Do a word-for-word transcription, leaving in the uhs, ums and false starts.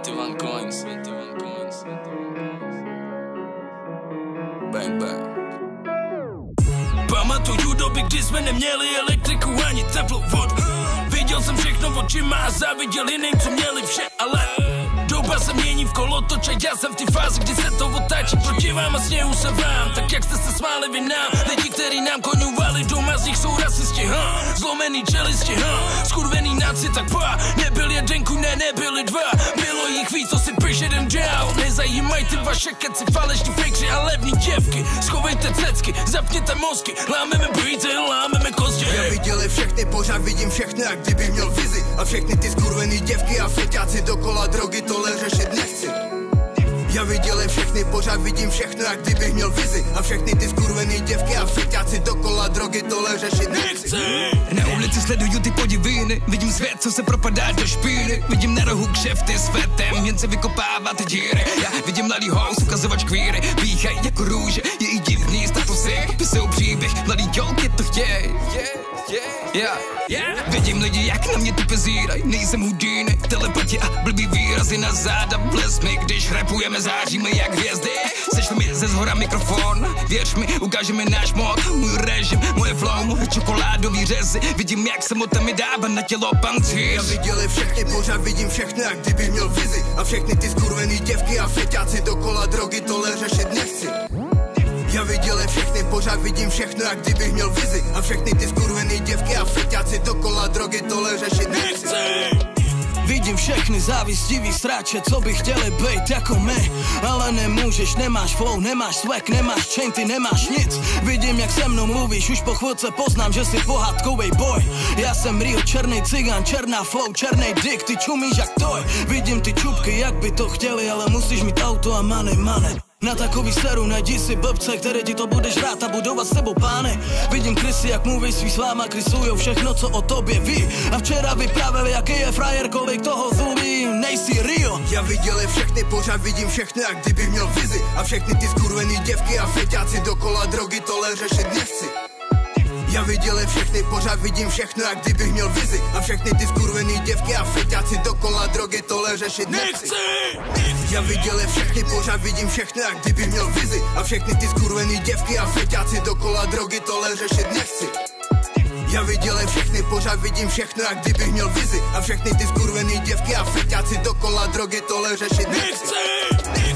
twenty-one coins. Bang bang. Pamatuju doby, kdy jsme neměli elektriku ani teplou vodu. Viděl jsem všechno očima a záviděl jiným, co měli vše, ale doba se mění v kolotoče. Já jsem v té fázi, kdy se to otáčí proti vám a směju se vám. Tak jak jste se smáli vy nám, lidi, který nám koňovali doma, z nich jsou rasisti, huh? Zlomený čelisti, huh? Skurvený náci, tak pa, nebyl jeden ku, ne, nebyli dva. Bylo jich víc, to si piš jeden dál. Nezajímají ty vaše keci, falešní fejkři a levní děvky. Schovejte cecky, zapněte mozky, lámeme beaty, lámeme kosti. Já viděl je všechny, pořád vidím všechny, jak kdybych měl vizi. A všechny ty skurvený děvky a feťáci dokola drogy, tohle řešit nechci. Já viděl je všechny, pořád vidím všechno, jak kdybych měl vizi. A všechny ty skurvený děvky a feťáci dokola drogy, tohle řešit nechci. Na ulici sleduju ty podiviny, vidím svět, co se propadá do špíny. Vidím na rohu kšefty s fetem, jen se vykopává ty díry. Já vidím mladý house, ukazovač kvíry, píchají jako růže, je i divný statusy. Pisou příběh, mladý dělky to chtěj. Yeah, yeah. Vidím lidi, jak na mě tu pezíraj. Nejsem Houdini, telepati a blbý výrazy na záda. Bles mi, když rapujeme, záříme jak hvězdy. Sešli mi ze zhora mikrofon, věř mi, ukážeme náš mod. Můj režim, moje flow, moje čokoládový řezy. Vidím, jak samota mi dává na tělo pancíř. Já viděl je všechny, pořád vidím všechno, jak kdybych měl vizi. A všechny ty skurvený děvky a feťáci dokola drogy, tohle řešit nechci. Já viděl je všechny, pořád vidím všechno, jak kdybych měl vizi. A všechny ty skurvený děvky a feťáci dokola drogy, tohle řešit nechci. Vidím všechny závistivý sráče, co by chtěli být jako my. Ale nemůžeš, nemáš flow, nemáš swag, nemáš chain, ty nemáš nic. Vidím, jak se mnou mluvíš, už po chvilce poznám, že jsi pohádkovej boj. Já jsem real, černý cigán, černá flow, černý dick, ty čumíš jak toj. Vidím ty čupky, jak by to chtěli, ale musíš mít auto a money, money. Na takový seru najdi si blbce, který ti to budeš rád a budovat s tebou pány. Vidím krysy, jak mluví svý sláma, krysujou všechno, co o tobě ví. A včera vyprávěli, jaký je frajer, kolik toho zlubí, nejsi real. Já viděl je všechny, pořád vidím všechno, jak kdybych měl vizi. A všechny ty skurvený děvky a feťáci dokola drogy, tohle řešit nechci. Já viděl je všechny, pořád vidím všechno, jak kdybych měl vizi. A všechny ty skurvený děvky a feťáci dokola drogy, tohle řešit nechci. Já viděl je všechny, pořád vidím všechno, jak kdybych měl vizi. A všechny ty skurvený děvky a feťáci dokola drogy, tohle řešit nechci. Já viděl je všechny, pořád vidím všechno, jak kdybych měl vizi. A všechny ty skurvený děvky a feťáci dokola drogy, tohle řešit nechci.